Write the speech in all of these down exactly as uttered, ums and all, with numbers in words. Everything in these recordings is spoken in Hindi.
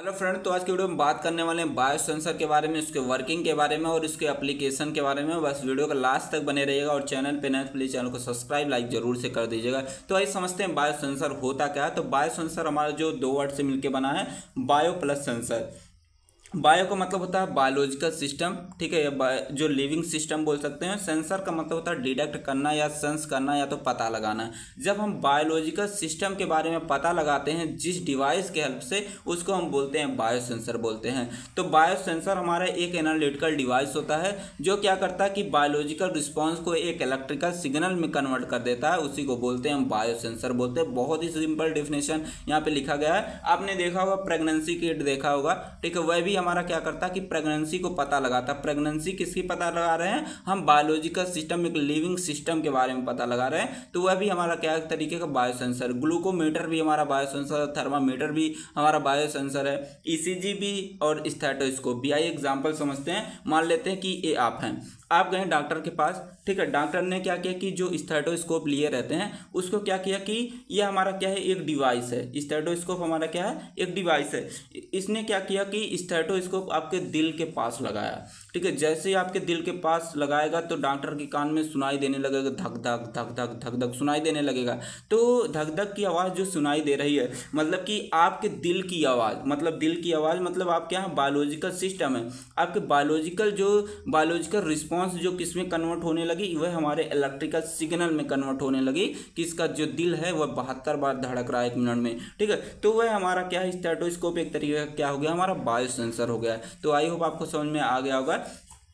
हेलो फ्रेंड, तो आज की वीडियो में बात करने वाले हैं बायो सेंसर के बारे में, उसके वर्किंग के बारे में और उसके एप्लीकेशन के बारे में। बस वीडियो का लास्ट तक बने रहिएगा और चैनल पे नए प्लीज चैनल को सब्सक्राइब लाइक जरूर से कर दीजिएगा। तो आइए समझते हैं बायो सेंसर होता क्या है। तो बायो सेंसर हमारा जो दो वर्ड से मिलकर बना है, बायो प्लस सेंसर। बायो का मतलब होता है बायोलॉजिकल सिस्टम, ठीक है, या जो लिविंग सिस्टम बोल सकते हैं। सेंसर का मतलब होता है डिटेक्ट करना या सेंस करना या तो पता लगाना। जब हम बायोलॉजिकल सिस्टम के बारे में पता लगाते हैं जिस डिवाइस के हेल्प से, उसको हम बोलते हैं बायो सेंसर बोलते हैं। तो बायो सेंसर हमारा एक एनालिटिकल डिवाइस होता है जो क्या करता है कि बायोलॉजिकल रिस्पॉन्स को एक इलेक्ट्रिकल सिग्नल में कन्वर्ट कर देता है, उसी को बोलते हैं हम बायो सेंसर बोलते हैं। बहुत ही सिंपल डेफिनेशन यहाँ पे लिखा गया है। आपने देखा होगा प्रेगनेंसी किट देखा होगा, ठीक है, वह भी हमारा क्या करता है कि प्रेगनेंसी को पता लगाता है। प्रेगनेंसी किसकी पता लगा रहे हैं हम? बायोलॉजिकल सिस्टम, एक लिविंग सिस्टम के बारे में पता लगा रहे हैं, तो वह भी हमारा क्या एक तरीके का बायो सेंसर। ग्लूकोमीटर भी हमारा बायो सेंसर है, थर्मामीटर भी हमारा बायो सेंसर है, ईसीजी भी और स्टेथोस्कोप भी। आइए एग्जांपल समझते हैं। मान लेते हैं कि ये आप हैं, आप गए डॉक्टर के पास, ठीक है। डॉक्टर ने क्या किया कि जो स्टेथोस्कोप लिए रहते हैं उसको क्या किया कि ये हमारा क्या है, एक डिवाइस है। स्टेथोस्कोप हमारा क्या है, एक डिवाइस है। इसने क्या किया कि स्टेथोस्कोप आपके दिल के पास लगाया, ठीक है। जैसे ही आपके दिल के पास लगाएगा तो डॉक्टर के कान में सुनाई देने लगेगा, धक धक धक धक धक धक सुनाई देने लगेगा। तो धक धक की आवाज़ जो सुनाई दे रही है मतलब कि आपके दिल की आवाज़, मतलब दिल की आवाज़ मतलब आप क्या है, बायोलॉजिकल सिस्टम है। आपके बायोलॉजिकल जो बायोलॉजिकल रिस्पॉन्स जो किसमें कन्वर्ट होने लगी, वह हमारे इलेक्ट्रिकल सिग्नल में कन्वर्ट होने लगी कि इसका जो दिल है वह बहत्तर बार धड़क रहा है एक मिनट में, ठीक है। तो वह हमारा क्या है, स्टेथोस्कोप एक तरीके का क्या हो गया, हमारा बायो सेंसर हो गया है। तो आई होप आपको समझ में आ गया होगा।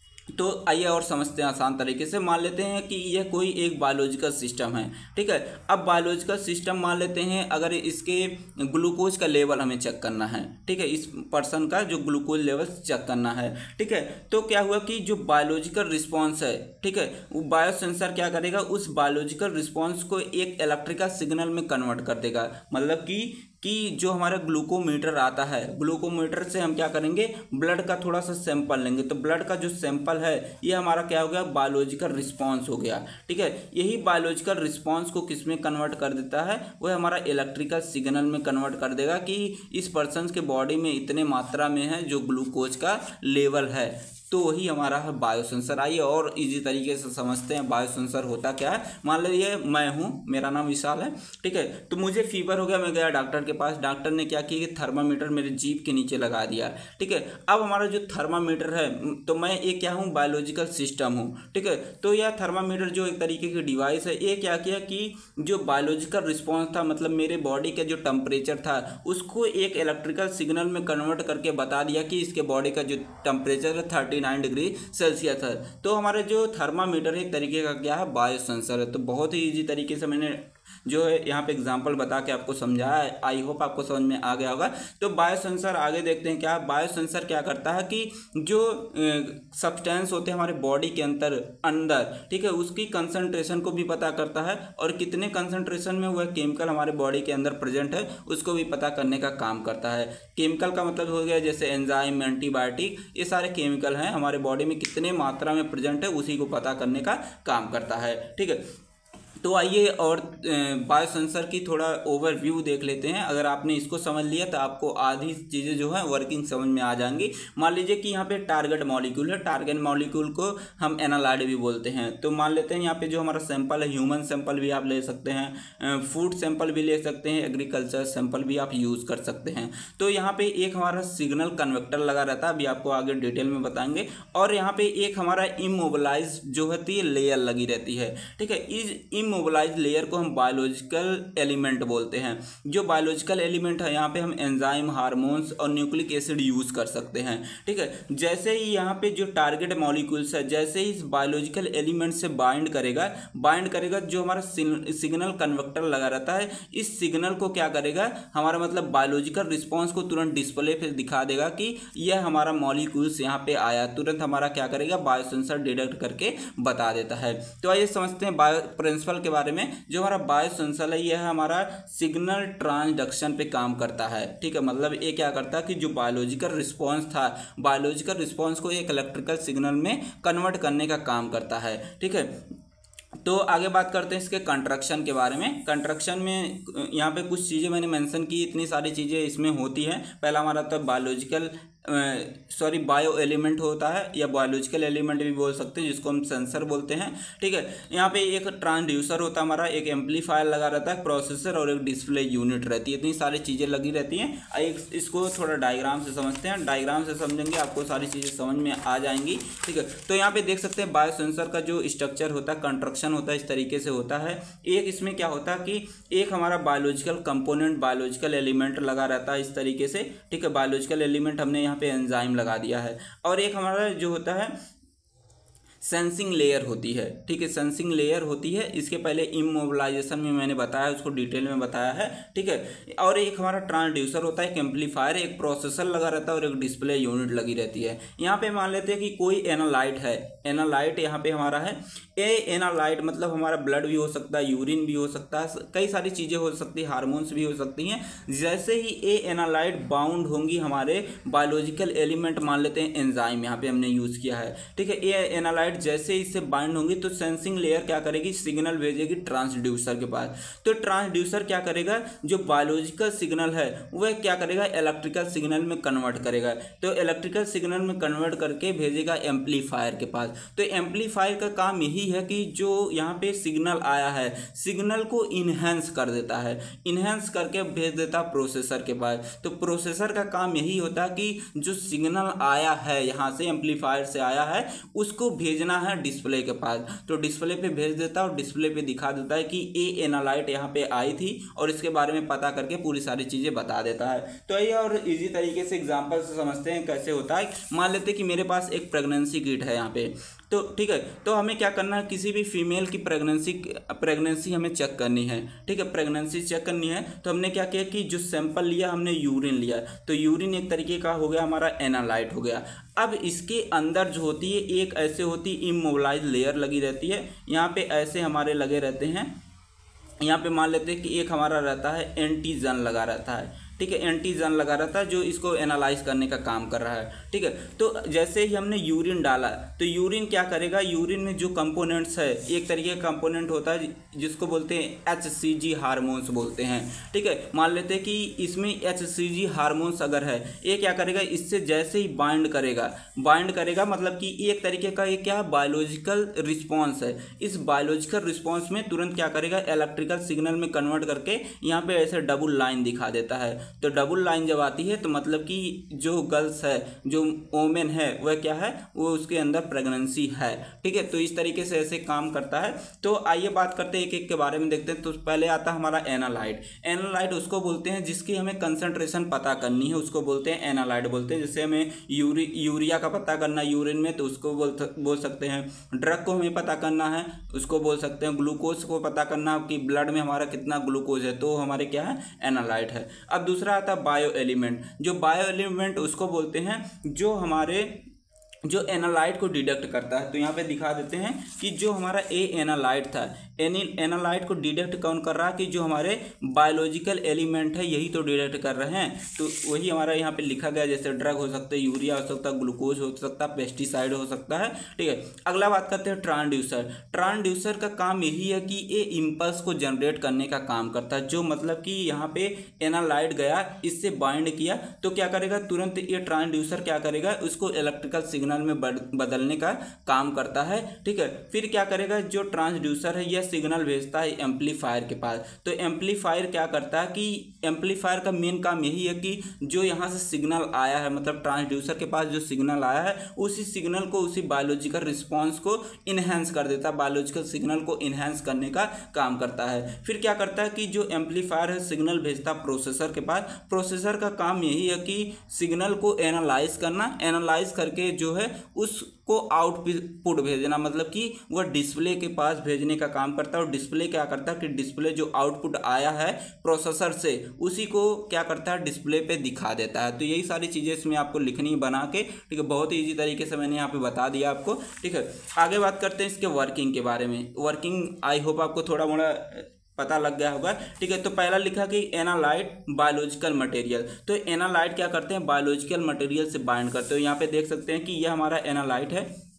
तो आइए और समझते हैं आसान तरीके से। मान लेते हैं कि यह कोई एक बायोलॉजिकल सिस्टम है, ठीक है। अब बायोलॉजिकल सिस्टम मान लेते हैं, अगर इसके ग्लूकोज का लेवल हमें चेक करना है, ठीक है, इस पर्सन का जो ग्लूकोज लेवल चेक करना है, ठीक है। तो क्या हुआ कि जो बायोलॉजिकल रिस्पॉन्स है, ठीक है, वो बायो सेंसर क्या करेगा, उस बायोलॉजिकल रिस्पॉन्स को एक इलेक्ट्रिकल सिग्नल में कन्वर्ट कर देगा। मतलब कि कि जो हमारा ग्लूकोमीटर आता है, ग्लूकोमीटर से हम क्या करेंगे, ब्लड का थोड़ा सा सैंपल लेंगे। तो ब्लड का जो सैंपल है ये हमारा क्या हो गया, बायोलॉजिकल रिस्पांस हो गया, ठीक है। यही बायोलॉजिकल रिस्पांस को किस में कन्वर्ट कर देता है, वह हमारा इलेक्ट्रिकल सिग्नल में कन्वर्ट कर देगा कि इस पर्सन के बॉडी में इतने मात्रा में है जो ग्लूकोज का लेवल है। तो वही हमारा है बायो सेंसर। आइए और इजी तरीके से समझते हैं बायो सेंसर होता क्या है। मान लीजिए मैं हूँ, मेरा नाम विशाल है, ठीक है। तो मुझे फीवर हो गया, मैं गया डॉक्टर के पास। डॉक्टर ने क्या किया कि थर्मामीटर मेरे जीभ के नीचे लगा दिया, ठीक है। अब हमारा जो थर्मामीटर है, तो मैं एक क्या हूँ, बायोलॉजिकल सिस्टम हूँ, ठीक है। तो यह थर्मामीटर जो एक तरीके की डिवाइस है, ये क्या किया कि जो बायोलॉजिकल रिस्पॉन्स था, मतलब मेरे बॉडी का जो टेम्परेचर था उसको एक इलेक्ट्रिकल सिग्नल में कन्वर्ट करके बता दिया कि इसके बॉडी का जो टेम्परेचर है थर्टी नाइन डिग्री सेल्सियस है। तो हमारे जो थर्मामीटर है एक तरीके का क्या है, बायो सेंसर है। तो बहुत ही इजी तरीके से मैंने जो है यहाँ पे एग्जांपल बता के आपको समझाया है। आई होप आपको समझ में आ गया होगा। तो बायो सेंसर आगे देखते हैं क्या। बायो सेंसर क्या करता है कि जो सब्सटेंस होते हैं हमारे बॉडी के अंदर अंदर ठीक है, उसकी कंसंट्रेशन को भी पता करता है और कितने कंसंट्रेशन में वह केमिकल हमारे बॉडी के अंदर प्रेजेंट है उसको भी पता करने का काम करता है। केमिकल का मतलब हो गया जैसे एंजाइम, एंटीबायोटिक, ये सारे केमिकल हैं हमारे बॉडी में कितने मात्रा में प्रेजेंट है उसी को पता करने का काम करता है, ठीक है। तो आइए और बायो सेंसर की थोड़ा ओवरव्यू देख लेते हैं। अगर आपने इसको समझ लिया तो आपको आधी चीज़ें जो है वर्किंग समझ में आ जाएंगी। मान लीजिए कि यहाँ पे टारगेट मॉलिक्यूल है, टारगेट मॉलिक्यूल को हम एनालाइड भी बोलते हैं। तो मान लेते हैं यहाँ पे जो हमारा सैंपल है, ह्यूमन सैंपल भी आप ले सकते हैं, फूड सैंपल भी ले सकते हैं, एग्रीकल्चर सैंपल भी आप यूज़ कर सकते हैं। तो यहाँ पे एक हमारा सिग्नल कन्वेक्टर लगा रहता है, अभी आपको आगे डिटेल में बताएंगे। और यहाँ पे एक हमारा इमोबिलाइज जो होती है लेयर लगी रहती है, ठीक है। इस इमोबिलाइज लेयर को हम बायोलॉजिकल एलिमेंट बोलते हैं। जो बायोलॉजिकल एलिमेंट है यहाँ पे हम एंजाइम, हार्मोन्स और न्यूक्लिक एसिड यूज कर सकते हैं, ठीक है। जैसे ही यहाँ पे जो टारगेट मॉलिक्यूल्स है जैसे ही इस बायोलॉजिकल एलिमेंट से बाइंड करेगा बाइंड करेगा जो हमारा सिग्नल कन्वर्टर लगा रहता है, इस सिग्नल को क्या करेगा, हमारा मतलब बायोलॉजिकल रिस्पॉन्स को तुरंत डिस्प्ले पे दिखा देगा कि यह हमारा मॉलिक्यूल्स यहाँ पे आया। तुरंत हमारा क्या करेगा, बायो सेंसर डिटेक्ट करके बता देता है। तो आइए समझते हैं बायो प्रिंसिपल के बारे में। जो हमारा बायो सेंसर है यह हमारा सिग्नल ट्रांसडक्शन पे काम करता है, ठीक है। मतलब ये क्या करता है कि जो बायोलॉजिकल रिस्पांस था, बायोलॉजिकल रिस्पांस को एक इलेक्ट्रिकल सिग्नल में कन्वर्ट करने का काम करता है, ठीक है। तो आगे बात करते हैं इसके कंस्ट्रक्शन के बारे में। कंस्ट्रक्शन में यहाँ पे कुछ चीज़ें मैंने मेंशन की, इतनी सारी चीज़ें इसमें होती हैं। पहला हमारा तो बायोलॉजिकल सॉरी बायो एलिमेंट होता है, या बायोलॉजिकल एलिमेंट भी बोल सकते हैं, जिसको हम सेंसर बोलते हैं। ठीक है, यहाँ पे एक ट्रांसड्यूसर होता है हमारा, एक एम्पलीफायर लगा रहता है, प्रोसेसर और एक डिस्प्ले यूनिट रहती है। इतनी सारी चीज़ें लगी रहती हैं। एक इसको थोड़ा डायग्राम से समझते हैं, डायग्राम से समझेंगे आपको सारी चीज़ें समझ में आ जाएंगी। ठीक है, तो यहाँ पे देख सकते हैं बायो सेंसर का जो स्ट्रक्चर होता है, कंस्ट्रक्शन होता है, इस तरीके से होता है। एक इसमें क्या होता है कि एक हमारा बायोलॉजिकल कंपोनेंट, बायोलॉजिकल एलिमेंट लगा रहता है इस तरीके से। ठीक है, बायोलॉजिकल एलिमेंट हमने यहाँ पे एंजाइम लगा दिया है। और एक हमारा जो होता है सेंसिंग लेयर होती है। ठीक है, सेंसिंग लेयर होती है। इसके पहले इमोबिलाइजेशन में मैंने बताया, उसको डिटेल में बताया है। ठीक है, और एक हमारा ट्रांसड्यूसर होता है, एक एम्पलीफायर, एक प्रोसेसर लगा रहता है और एक डिस्प्ले यूनिट लगी रहती है। यहाँ पे मान लेते हैं कि कोई एनालाइट है, एनालाइट यहाँ पे हमारा है। ए एनालाइट मतलब हमारा ब्लड भी हो सकता है, यूरिन भी हो सकता है, कई सारी चीज़ें हो सकती हैं, हार्मोन्स भी हो सकती हैं। जैसे ही ए एनालाइट बाउंड होंगी हमारे बायोलॉजिकल एलिमेंट, मान लेते हैं एंजाइम यहाँ पे हमने यूज़ किया है। ठीक है, ए एनालाइट जैसे इससे बाइंड होंगी तो सेंसिंग लेयर क्या करेगी, सिग्नल भेजेगी ट्रांसड्यूसर के पास। तो ट्रांसड्यूसर क्या करेगा, जो बायोलॉजिकल सिग्नल है वह क्या करेगा, इलेक्ट्रिकल सिग्नल में कन्वर्ट करेगा। तो इलेक्ट्रिकल सिग्नल में कन्वर्ट करके भेजेगा एम्पलीफायर के पास। तो एम्पलीफायर का काम यही है कि जो यहाँ पे सिग्नल आया है, सिग्नल को इन्हेंस कर देता है, इन्हेंस करके भेज देता है प्रोसेसर के पास। तो प्रोसेसर का काम यही होता है कि जो सिग्नल आया है यहाँ से, एम्पलीफायर से आया है, उसको भेजना है डिस्प्ले के पास। तो डिस्प्ले पे भेज देता है और डिस्प्ले पे दिखा देता है कि ए एनालाइट यहाँ पे आई थी, और इसके बारे में पता करके पूरी सारी चीज़ें बता देता है। तो ये और इजी तरीके से एग्जांपल से समझते हैं कैसे होता है। मान लेते हैं कि मेरे पास एक प्रेगनेंसी किट है यहाँ पे, तो ठीक है, तो हमें क्या करना है, किसी भी फीमेल की प्रेगनेंसी प्रेगनेंसी हमें चेक करनी है। ठीक है, प्रेगनेंसी चेक करनी है तो हमने क्या किया कि जो सैंपल लिया हमने यूरिन लिया, तो यूरिन एक तरीके का हो गया हमारा एनालाइट हो गया। अब इसके अंदर जो होती है एक ऐसे होती इमोबिलाइज लेयर लगी रहती है, यहाँ पे ऐसे हमारे लगे रहते हैं। यहाँ पे मान लेते हैं कि एक हमारा रहता है एंटीजन लगा रहता है। ठीक है, एंटीजन लगा रहता है जो इसको एनालाइज करने का काम कर रहा है। ठीक है, तो जैसे ही हमने यूरिन डाला तो यूरिन क्या करेगा, यूरिन में जो कंपोनेंट्स है, एक तरीके का कंपोनेंट होता है जिसको बोलते हैं एच सी जी हार्मोन्स बोलते हैं। ठीक है, मान लेते हैं कि इसमें एच सी जी हार्मोन्स अगर है, ये क्या करेगा, इससे जैसे ही बाइंड करेगा, बाइंड करेगा मतलब कि एक तरीके का ये क्या बायोलॉजिकल रिस्पॉन्स है। इस बायोलॉजिकल रिस्पॉन्स में तुरंत क्या करेगा, इलेक्ट्रिकल सिग्नल में कन्वर्ट करके यहाँ पे ऐसे डबल लाइन दिखा देता है। तो डबल लाइन जब आती है तो मतलब कि जो गर्ल्स है, जो वोमेन है, वह क्या है, वो उसके अंदर प्रेगनेंसी है। ठीक है, तो इस तरीके से ऐसे काम करता है। तो आइए बात करते हैं एक एक के बारे में देखते हैं। तो पहले आता है हमारा एनालाइट। एनालाइट उसको बोलते हैं जिसकी हमें कंसंट्रेशन पता करनी है, उसको बोलते हैं एनालाइट बोलते हैं। जैसे हमें यूरी यूरिया का पता करना यूरिन में, तो उसको बोल बोल सकते हैं। ड्रग को हमें पता करना है, उसको बोल सकते हैं। ग्लूकोज को पता करना कि ब्लड में हमारा कितना ग्लूकोज है, तो हमारे क्या है, एनालाइट है। अब दूसरा आता है बायो एलिमेंट। जो बायो एलिमेंट उसको बोलते हैं जो हमारे जो एनालाइट को डिडक्ट करता है। तो यहाँ पे दिखा देते हैं कि जो हमारा ए एनालाइट था, एनी एनालाइट को डिडक्ट कौन कर रहा है, कि जो हमारे बायोलॉजिकल एलिमेंट है यही तो डिडक्ट कर रहे हैं। तो वही हमारा यहाँ पे लिखा गया, जैसे ड्रग हो सकता है, यूरिया हो सकता है, ग्लूकोज हो सकता है, पेस्टिसाइड हो सकता है। ठीक है, अगला बात करते हैं ट्रांसड्यूसर। ट्रांसड्यूसर का काम यही है कि ये इम्पल्स को जनरेट करने का काम करता है। जो मतलब कि यहाँ पे एनालाइट गया, इससे बाइंड किया, तो क्या करेगा, तुरंत ये ट्रांसड्यूसर क्या करेगा, उसको इलेक्ट्रिकल सिग्नल में बदलने का काम करता है। ठीक है, फिर क्या करेगा, जो ट्रांसड्यूसर है यह सिग्नल भेजता है एम्पलीफायर के पास। तो एम्पलीफायर क्या करता है कि एम्पलीफायर का मेन काम यही है कि जो यहाँ से सिग्नल आया है, मतलब ट्रांसड्यूसर के पास जो सिग्नल आया है, उसी सिग्नल को, उसी बायोलॉजिकल रिस्पॉन्स को इन्हेंस कर देता है, बायोलॉजिकल सिग्नल को इन्हेंस करने का काम करता है। फिर क्या करता है कि जो एम्पलीफायर है सिग्नल भेजता प्रोसेसर के पास। प्रोसेसर का काम यही है कि सिग्नल को एनालाइज करना, एनालाइज करके जो है उसको आउटपुट भेजना, मतलब कि वह डिस्प्ले के पास भेजने का काम करता है। और डिस्प्ले क्या करता है कि डिस्प्ले जो आउटपुट आया है प्रोसेसर से, उसी को क्या करता है, डिस्प्ले पे दिखा देता है। तो यही सारी चीज़ें इसमें आपको लिखनी बना के। ठीक है, बहुत ही ईजी तरीके से मैंने यहाँ पे बता दिया आपको। ठीक है, आगे बात करते हैं इसके वर्किंग के बारे में। वर्किंग आई होप आपको थोड़ा मोड़ा पता लग गया होगा। ठीक है, तो पहला लिखा कि एनालाइट बायोलॉजिकल मटेरियल। तो एनालाइट क्या करते हैं, बायोलॉजिकल मटेरियल से बाइंड करते हो। यहाँ पे देख सकते हैं कि यह हमारा एनालाइट है।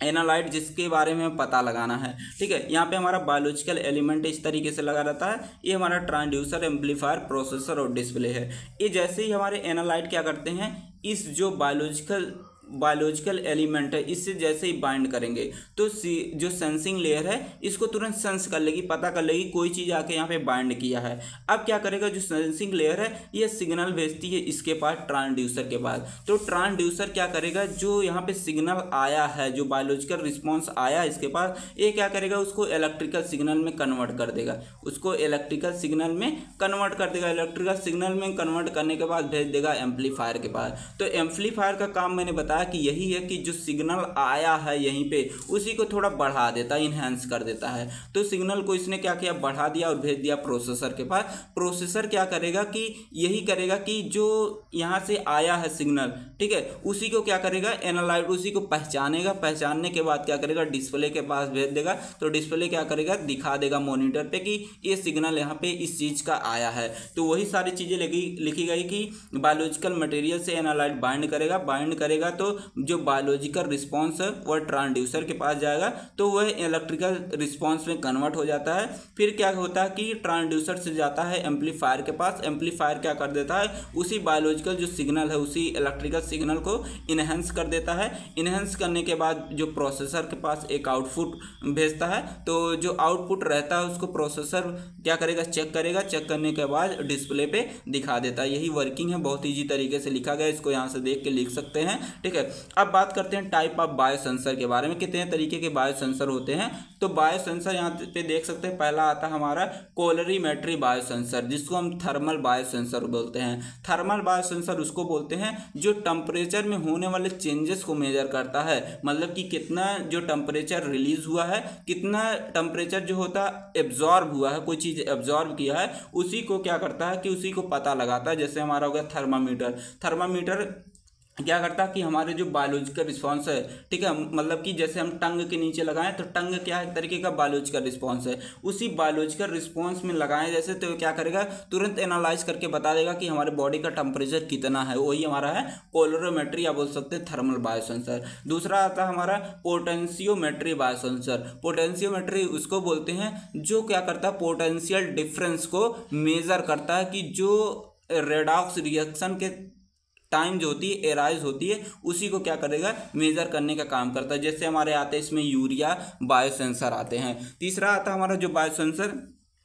एनालाइट जिसके बारे में पता लगाना है। ठीक है, यहाँ पे हमारा बायोलॉजिकल एलिमेंट इस तरीके से लगा रहता है। ये हमारा ट्रांसड्यूसर, एम्पलीफायर, प्रोसेसर और डिस्प्ले है। ये जैसे ही हमारे एनालाइट क्या करते हैं, इस जो बायोलॉजिकल बायोलॉजिकल एलिमेंट है इससे जैसे ही बाइंड करेंगे तो जो सेंसिंग लेयर है इसको तुरंत सेंस कर लेगी, पता कर लेगी कोई चीज़ आके यहाँ पे बाइंड किया है। अब क्या करेगा, जो सेंसिंग लेयर है ये सिग्नल भेजती है इसके पास ट्रांसड्यूसर के पास। तो ट्रांसड्यूसर क्या करेगा, जो यहाँ पे सिग्नल आया है, जो बायोलॉजिकल रिस्पॉन्स आया है इसके पास, ये क्या करेगा, उसको इलेक्ट्रिकल सिग्नल में कन्वर्ट कर देगा उसको इलेक्ट्रिकल सिग्नल में कन्वर्ट कर देगा इलेक्ट्रिकल सिग्नल में कन्वर्ट करने के बाद भेज देगा एम्पलीफायर के पास। तो एम्पलीफायर का काम मैंने बताया कि यही है कि जो सिग्नल आया है यहीं पे उसी को थोड़ा बढ़ा देता है, इनहेंस कर देता है। तो सिग्नल को इसने क्या किया, बढ़ा दिया और भेज दिया प्रोसेसर के पास। प्रोसेसर क्या करेगा कि यही करेगा कि जो यहाँ से आया है सिग्नल, ठीक है, उसी को क्या करेगा, एनालाइट उसी को पहचानेगा। पहचानने के बाद क्या करेगा, डिस्प्ले के पास भेज देगा। तो डिस्प्ले क्या करेगा, दिखा देगा मॉनिटर पे कि ये सिग्नल यहाँ पे इस चीज़ का आया है। तो वही सारी चीज़ें लिखी लिखी गई कि बायोलॉजिकल मटेरियल से एनालाइट बाइंड करेगा बाइंड करेगा तो जो बायोलॉजिकल रिस्पॉन्स है वह ट्रांसड्यूसर के पास जाएगा तो वह इलेक्ट्रिकल रिस्पॉन्स में कन्वर्ट हो जाता है। फिर क्या होता है कि ट्रांसड्यूसर से जाता है एम्पलीफायर के पास। एम्पलीफायर क्या कर देता है, उसी बायोलॉजिकल जो सिग्नल है उसी इलेक्ट्रिकल सिग्नल को इनहेंस कर देता है। इनहेंस करने के बाद जो प्रोसेसर के पास एक आउटपुट भेजता है, तो जो आउटपुट रहता है उसको प्रोसेसर क्या करेगा, चेक करेगा। चेक करने के बाद डिस्प्ले पे दिखा देता है। यही वर्किंग है, बहुत ईजी तरीके से लिखा गया, इसको यहाँ से देख के लिख सकते हैं। ठीक है, अब बात करते हैं टाइप ऑफ बायो सेंसर के बारे में, कितने तरीके के बायो सेंसर होते हैं। तो बायो सेंसर यहाँ पे देख सकते हैं, पहला आता है हमारा कोलरीमेट्री बायो सेंसर, जिसको हम थर्मल बायो सेंसर बोलते हैं। थर्मल बायो सेंसर उसको बोलते हैं जो टेम्परेचर में होने वाले चेंजेस को मेजर करता है, मतलब कि कितना जो टेम्परेचर रिलीज हुआ है, कितना टेम्परेचर जो होता है एब्जॉर्ब हुआ है, कोई चीज़ एब्जॉर्ब किया है, उसी को क्या करता है कि उसी को पता लगाता है। जैसे हमारा हो गया थर्मामीटर। थर्मामीटर क्या करता है कि हमारे जो बायोलॉजिकल रिस्पॉन्स है, ठीक है, मतलब कि जैसे हम टंग के नीचे लगाएं तो टंग क्या एक तरीके का बायोलॉजिकल रिस्पॉन्स है, उसी बायोलॉजिकल रिस्पॉन्स में लगाएं जैसे, तो क्या करेगा, तुरंत एनालाइज करके बता देगा कि हमारे बॉडी का टेम्परेचर कितना है। वही हमारा है कोलरीमेट्री, या बोल सकते हैं थर्मल बायोसेंसर। दूसरा आता है हमारा पोटेंशियोमेट्री बायोसेंसर। पोटेंशियोमेट्री उसको बोलते हैं जो क्या करता है, पोटेंशियल डिफरेंस को मेजर करता है कि जो रेडॉक्स रिएक्शन के टाइम जो होती है, एराइज होती है, उसी को क्या करेगा, मेजर करने का काम करता है। जैसे हमारे आते हैं इसमें यूरिया बायोसेंसर आते हैं। तीसरा आता है हमारा जो बायोसेंसर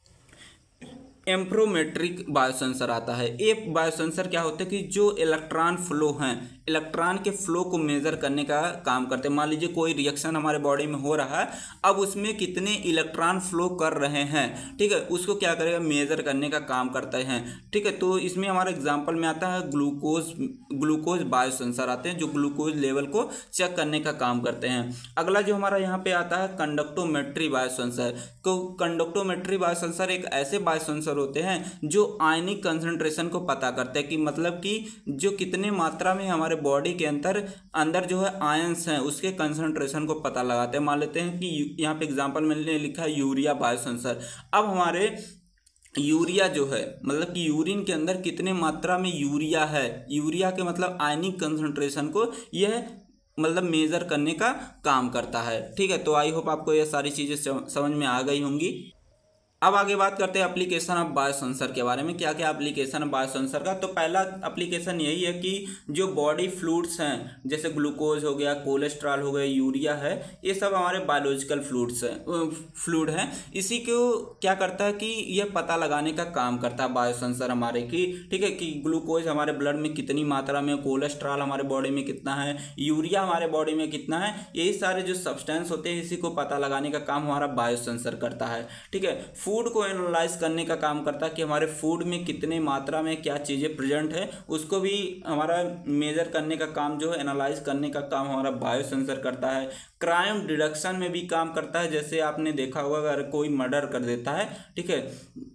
एम्प्रोमेट्रिक बायोसेंसर आता है। ये बायोसेंसर क्या होता है कि जो इलेक्ट्रॉन फ्लो हैं, इलेक्ट्रॉन के फ्लो को मेजर करने का काम करते हैं। मान लीजिए कोई रिएक्शन हमारे बॉडी में हो रहा है, अब उसमें कितने इलेक्ट्रॉन फ्लो कर रहे हैं, ठीक है, उसको क्या करेगा, मेजर करने का काम करते हैं। ठीक है, तो इसमें हमारा एग्जांपल में आता है ग्लूकोज ग्लूकोज बायोसेंसर आते हैं जो ग्लूकोज लेवल को चेक करने का काम करते हैं। अगला जो हमारा यहाँ पे आता है कंडक्टोमेट्री बायोसेंसर। तो कंडक्टोमेट्री बायोसेंसर एक ऐसे बायोसेंसर होते हैं जो आयनिक कंसंट्रेशन को पता करते हैं, कि मतलब कि जो कितने मात्रा में हमारे बॉडी के अंदर अंदर जो है आयंस हैं उसके कंसंट्रेशन को पता लगाते हैं। मान लेते हैं कि यहाँ पे एग्जांपल मैंने लिखा है यूरिया बायोसेंसर। अब हमारे यूरिया जो है, मतलब कि यूरिन के अंदर कितने मात्रा में यूरिया है, यूरिया के मतलब आयनिक कंसंट्रेशन को यह मतलब मेजर करने का काम करता है। ठीक है, तो आई होप आपको ये सारी चीज़ें समझ में आ गई होंगी। अब आगे बात करते हैं एप्लीकेशन ऑफ बायोसेंसर के बारे में, क्या क्या एप्लीकेशन है बायोसेंसर का। तो पहला एप्लीकेशन यही है कि जो बॉडी फ्लूइड्स हैं, जैसे ग्लूकोज हो गया, कोलेस्ट्रॉल हो गया, यूरिया है, ये सब हमारे बायोलॉजिकल फ्लूइड्स हैं फ्लूइड हैं। इसी को क्या करता है कि यह पता लगाने का काम करता है बायोसेंसर हमारे की, ठीक है, कि ग्लूकोज हमारे ब्लड में कितनी मात्रा में, कोलेस्ट्रॉल हमारे बॉडी में कितना है, यूरिया हमारे बॉडी में कितना है, यही सारे जो सब्सटेंस होते हैं इसी को पता लगाने का काम हमारा बायोसेंसर करता है। ठीक है, फूड को एनालाइज करने का काम करता है कि हमारे फूड में कितने मात्रा में क्या चीज़ें प्रेजेंट है, उसको भी हमारा मेजर करने का काम जो है, एनालाइज करने का काम हमारा बायोसेंसर करता है। क्राइम डिडक्शन में भी काम करता है। जैसे आपने देखा होगा अगर कोई मर्डर कर देता है, ठीक है,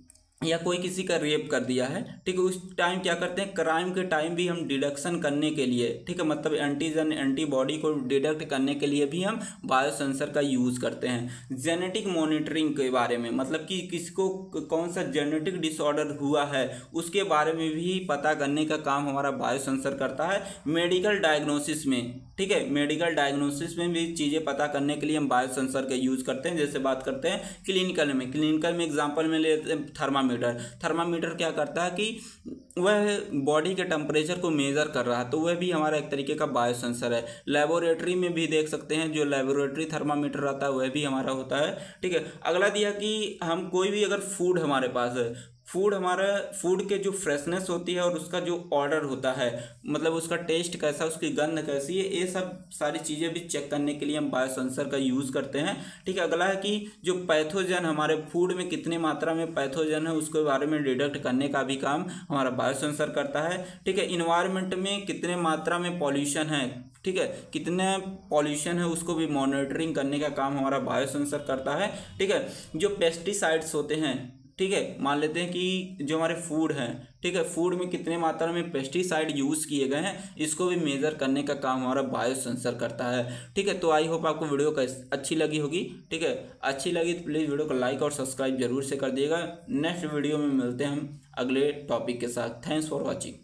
या कोई किसी का रेप कर दिया है, ठीक है, उस टाइम क्या करते हैं, क्राइम के टाइम भी हम डिडक्शन करने के लिए, ठीक है, मतलब एंटीजन एंटीबॉडी को डिडक्ट करने के लिए भी हम बायोसेंसर का यूज़ करते हैं। जेनेटिक मॉनिटरिंग के बारे में, मतलब कि किसको कौन सा जेनेटिक डिसऑर्डर हुआ है उसके बारे में भी पता करने का काम हमारा बायोसेंसर करता है। मेडिकल डायग्नोसिस में, ठीक है, मेडिकल डायग्नोसिस में भी चीज़ें पता करने के लिए हम बायोसेंसर का यूज़ करते हैं। जैसे बात करते हैं क्लिनिकल में, क्लिनिकल में एग्जांपल में लेते हैं थर्मामीटर। थर्मामीटर क्या करता है कि वह बॉडी के टेम्परेचर को मेज़र कर रहा है, तो वह भी हमारा एक तरीके का बायोसेंसर है। लेबोरेटरी में भी देख सकते हैं, जो लेबोरेटरी थर्मामीटर रहता है वह भी हमारा होता है, ठीक है। अगला दिया कि हम कोई भी अगर फूड हमारे पास है, फूड हमारा फूड के जो फ्रेशनेस होती है और उसका जो ऑर्डर होता है, मतलब उसका टेस्ट कैसा, उसकी गंध कैसी है, ये सब सारी चीज़ें भी चेक करने के लिए हम बायोसेंसर का यूज़ करते हैं, ठीक है। अगला है कि जो पैथोजन हमारे फूड में कितने मात्रा में पैथोजन है उसके बारे में डिटेक्ट करने का भी काम हमारा बायोसेंसर करता है, ठीक है। इन्वायरमेंट में कितने मात्रा में पॉल्यूशन है, ठीक है, कितने पॉल्यूशन है उसको भी मॉनिटरिंग करने का काम हमारा बायोसेंसर करता है, ठीक है। जो पेस्टिसाइड्स होते हैं, ठीक है, मान लेते हैं कि जो हमारे फूड हैं, ठीक है, फूड में कितने मात्रा में पेस्टिसाइड यूज़ किए गए हैं इसको भी मेज़र करने का काम हमारा बायोसेंसर करता है, ठीक है। तो आई होप आपको वीडियो का अच्छी लगी होगी, ठीक है। अच्छी लगी तो प्लीज़ वीडियो को लाइक और सब्सक्राइब जरूर से कर दिएगा। नेक्स्ट वीडियो में मिलते हैं हम अगले टॉपिक के साथ। Thanks for watching.